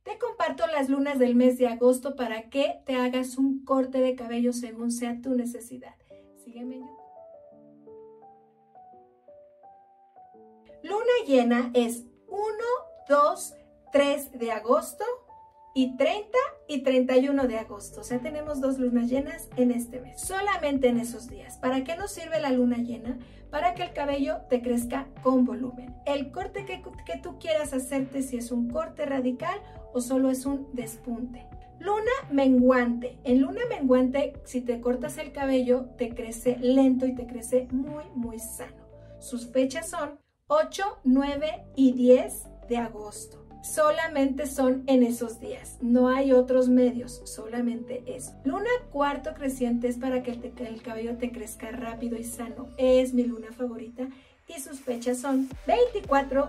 Te comparto las lunas del mes de agosto para que te hagas un corte de cabello según sea tu necesidad. Sígueme en YouTube. Luna llena es 1, 2, 3 de agosto y 30 y 31 de agosto. O sea, tenemos 2 lunas llenas en este mes. Solamente en esos días. ¿Para qué nos sirve la luna llena? Para que el cabello te crezca con volumen. El corte que tú quieras hacerte, si es un corte radical o solo es un despunte. Luna menguante. En luna menguante, si te cortas el cabello, te crece lento y te crece muy, muy sano. Sus fechas son 8, 9 y 10 de agosto. Solamente son en esos días, no hay otros medios, solamente eso. Luna cuarto creciente es para que el cabello te crezca rápido y sano. Es mi luna favorita y sus fechas son 24,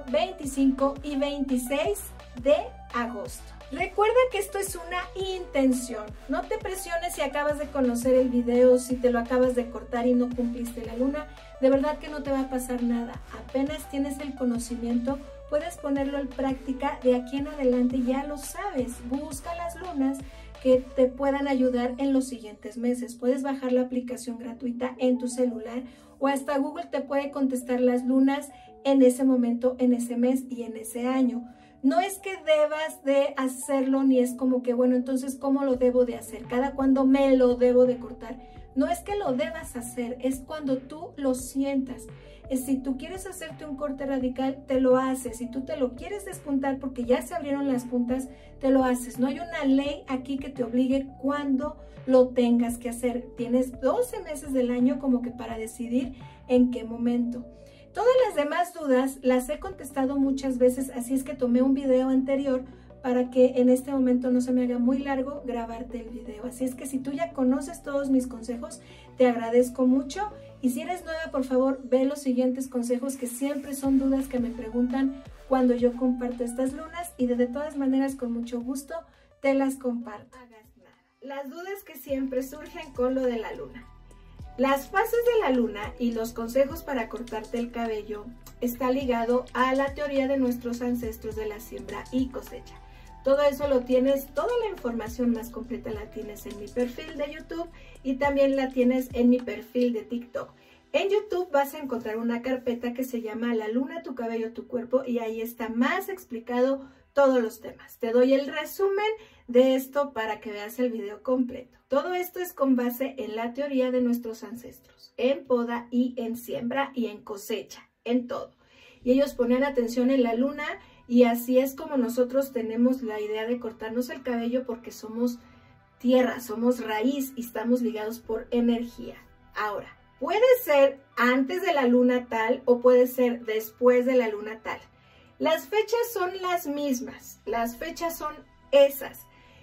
25 y 26 de agosto. Recuerda que esto es una intención. No te presiones si acabas de conocer el video, si te lo acabas de cortar y no cumpliste la luna. De verdad que no te va a pasar nada. Apenas tienes el conocimiento, puedes ponerlo en práctica. De aquí en adelante ya lo sabes. Busca las lunas que te puedan ayudar en los siguientes meses. Puedes bajar la aplicación gratuita en tu celular o hasta Google te puede contestar las lunas en ese momento, en ese mes y en ese año. No es que debas de hacerlo, ni es como que, bueno, entonces, ¿cómo lo debo de hacer? ¿Cada cuándo me lo debo de cortar? No es que lo debas hacer, es cuando tú lo sientas. Si tú quieres hacerte un corte radical, te lo haces. Si tú te lo quieres despuntar porque ya se abrieron las puntas, te lo haces. No hay una ley aquí que te obligue cuando lo tengas que hacer. Tienes 12 meses del año como que para decidir en qué momento. Todas las demás dudas las he contestado muchas veces, así es que tomé un video anterior para que en este momento no se me haga muy largo grabarte el video. Así es que si tú ya conoces todos mis consejos, te agradezco mucho. Y si eres nueva, por favor, ve los siguientes consejos que siempre son dudas que me preguntan cuando yo comparto estas lunas y de todas maneras con mucho gusto te las comparto. No hagas nada. Las dudas que siempre surgen con lo de la luna. Las fases de la luna y los consejos para cortarte el cabello está ligado a la teoría de nuestros ancestros de la siembra y cosecha. Todo eso lo tienes, toda la información más completa la tienes en mi perfil de YouTube y también la tienes en mi perfil de TikTok. En YouTube vas a encontrar una carpeta que se llama La Luna, tu cabello, tu cuerpo y ahí está más explicado todos los temas. Te doy el resumen de esto para que veas el video completo. Todo esto es con base en la teoría de nuestros ancestros, en poda y en siembra y en cosecha, en todo. Y ellos ponían atención en la luna y así es como nosotros tenemos la idea de cortarnos el cabello porque somos tierra, somos raíz y estamos ligados por energía. Ahora, puede ser antes de la luna tal o puede ser después de la luna tal. Las fechas son las mismas, las fechas son esas.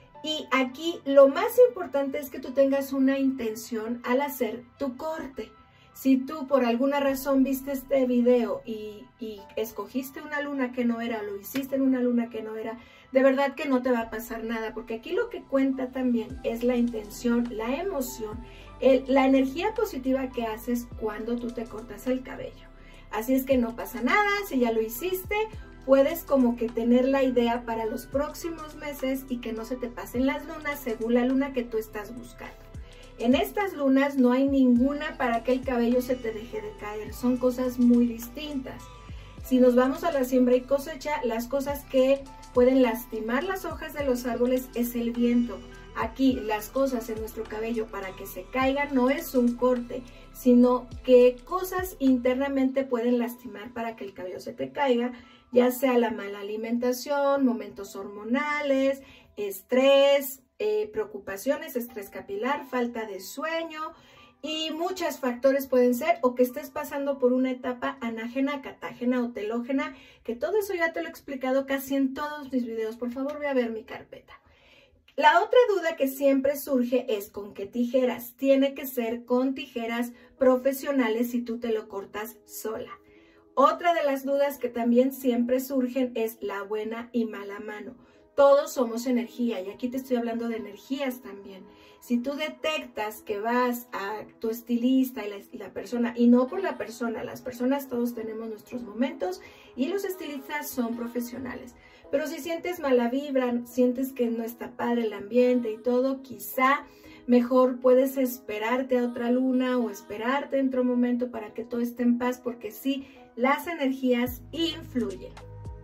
Y aquí lo más importante es que tú tengas una intención al hacer tu corte. Si tú por alguna razón viste este video y escogiste una luna que no era, lo hiciste en una luna que no era, de verdad que no te va a pasar nada, porque aquí lo que cuenta también es la intención, la emoción, la energía positiva que haces cuando tú te cortas el cabello. Así es que no pasa nada, si ya lo hiciste, puedes como que tener la idea para los próximos meses y que no se te pasen las lunas según la luna que tú estás buscando. En estas lunas no hay ninguna para que el cabello se te deje de caer, son cosas muy distintas. Si nos vamos a la siembra y cosecha, las cosas que pueden lastimar las hojas de los árboles es el viento. Aquí las cosas en nuestro cabello para que se caigan no es un corte, sino que cosas internamente pueden lastimar para que el cabello se te caiga, ya sea la mala alimentación, momentos hormonales, estrés, preocupaciones, estrés capilar, falta de sueño y muchos factores pueden ser, o que estés pasando por una etapa anágena, catágena o telógena, que todo eso ya te lo he explicado casi en todos mis videos. Por favor, ve a ver mi carpeta. La otra duda que siempre surge es con qué tijeras. Tiene que ser con tijeras profesionales si tú te lo cortas sola. Otra de las dudas que también siempre surgen es la buena y mala mano. Todos somos energía y aquí te estoy hablando de energías también. Si tú detectas que vas a tu estilista y la persona, y no por la persona, las personas todos tenemos nuestros momentos y los estilistas son profesionales. Pero si sientes mala vibra, sientes que no está padre el ambiente y todo, quizá mejor puedes esperarte a otra luna o esperarte en otro momento para que todo esté en paz, porque sí, las energías influyen.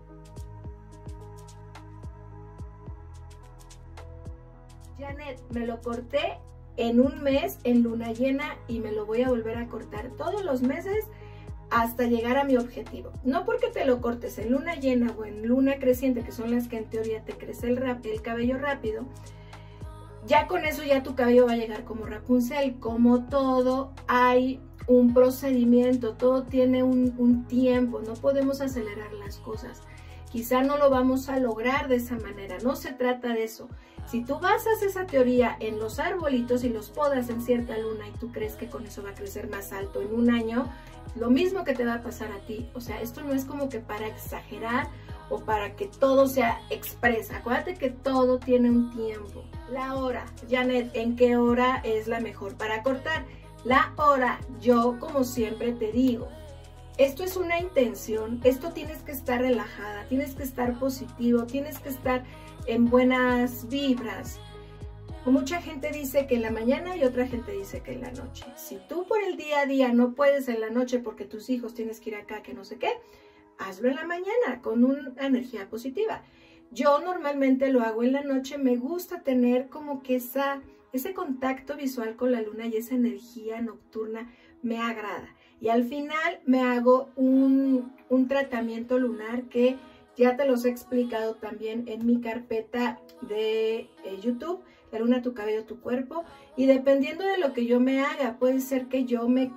Janet, me lo corté en un mes en luna llena y me lo voy a volver a cortar todos los meses hasta llegar a mi objetivo. No porque te lo cortes en luna llena o en luna creciente, que son las que en teoría te crece el cabello rápido, ya con eso ya tu cabello va a llegar como Rapunzel. Como todo, hay un procedimiento, todo tiene un tiempo, no podemos acelerar las cosas. Quizá no lo vamos a lograr de esa manera, no se trata de eso. Si tú basas esa teoría en los arbolitos y los podas en cierta luna y tú crees que con eso va a crecer más alto en un año, lo mismo que te va a pasar a ti. O sea, esto no es como que para exagerar o para que todo sea express. Acuérdate que todo tiene un tiempo. La hora, Janet, ¿en qué hora es la mejor para cortar? La hora, yo como siempre te digo, esto es una intención, esto tienes que estar relajada, tienes que estar positivo, tienes que estar en buenas vibras. Mucha gente dice que en la mañana y otra gente dice que en la noche. Si tú por el día a día no puedes en la noche porque tus hijos tienes que ir acá, que no sé qué, hazlo en la mañana con una energía positiva. Yo normalmente lo hago en la noche, me gusta tener como que ese contacto visual con la luna y esa energía nocturna me agrada. Y al final me hago un tratamiento lunar que ya te los he explicado también en mi carpeta de YouTube, La Luna, Tu Cabello, Tu Cuerpo. Y dependiendo de lo que yo me haga, puede ser que yo me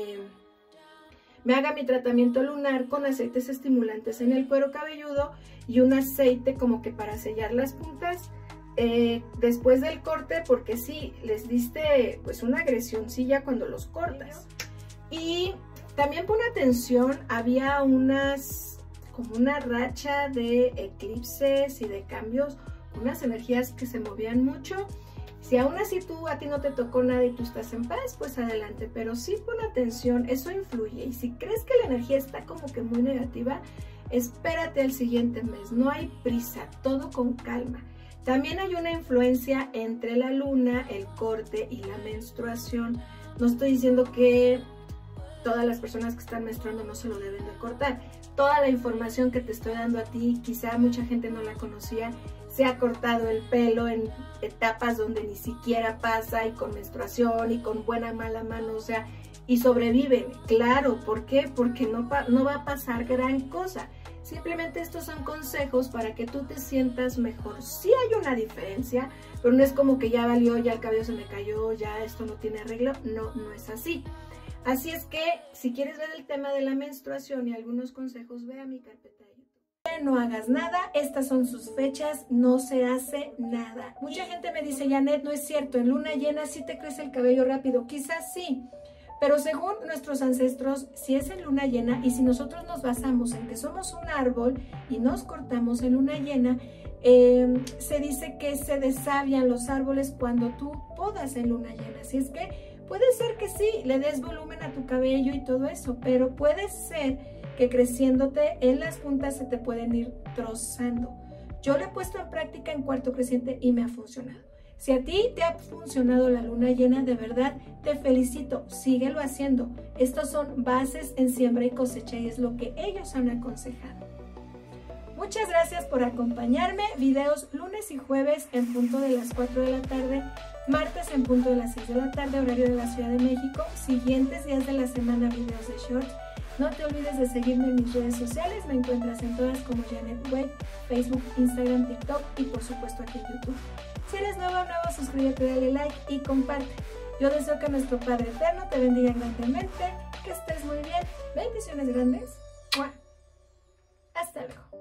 haga mi tratamiento lunar con aceites estimulantes en el cuero cabelludo y un aceite como que para sellar las puntas después del corte, porque sí, les diste pues una agresioncilla cuando los cortas. Y también pon atención, había como una racha de eclipses y de cambios, unas energías que se movían mucho. Si aún así a ti no te tocó nada y tú estás en paz, pues adelante, pero sí pon atención, eso influye. Y si crees que la energía está como que muy negativa, espérate al siguiente mes, no hay prisa, todo con calma. También hay una influencia entre la luna, el corte y la menstruación. No estoy diciendo que todas las personas que están menstruando no se lo deben de cortar. Toda la información que te estoy dando a ti, quizá mucha gente no la conocía, se ha cortado el pelo en etapas donde ni siquiera pasa y con menstruación y con buena mala mano, o sea, y sobreviven. Claro, ¿por qué? Porque no va a pasar gran cosa. Simplemente estos son consejos para que tú te sientas mejor. Sí hay una diferencia, pero no es como que ya valió, ya el cabello se me cayó, ya esto no tiene arreglo. No, no es así. Así es que si quieres ver el tema de la menstruación y algunos consejos, ve a mi carpeta de YouTube. No hagas nada, estas son sus fechas, no se hace nada. Mucha gente me dice, Janet, no es cierto, en luna llena sí te crece el cabello rápido. Quizás sí, pero según nuestros ancestros, si es en luna llena y si nosotros nos basamos en que somos un árbol y nos cortamos en luna llena, se dice que se desavian los árboles cuando tú podas en luna llena. Así es que puede ser que sí, le des volumen a tu cabello y todo eso, pero puede ser que creciéndote en las puntas se te pueden ir trozando. Yo lo he puesto en práctica en cuarto creciente y me ha funcionado. Si a ti te ha funcionado la luna llena, de verdad te felicito, síguelo haciendo. Estos son bases en siembra y cosecha y es lo que ellos han aconsejado. Muchas gracias por acompañarme. Videos lunes y jueves en punto de las 4 de la tarde, martes en punto de las 6 de la tarde, horario de la Ciudad de México. Siguientes días de la semana, videos de shorts. No te olvides de seguirme en mis redes sociales. Me encuentras en todas como Janet Webb, Facebook, Instagram, TikTok y por supuesto aquí en YouTube. Si eres nuevo, suscríbete, dale like y comparte. Yo deseo que nuestro Padre Eterno te bendiga grandemente, que estés muy bien. Bendiciones grandes. ¡Mua! Hasta luego.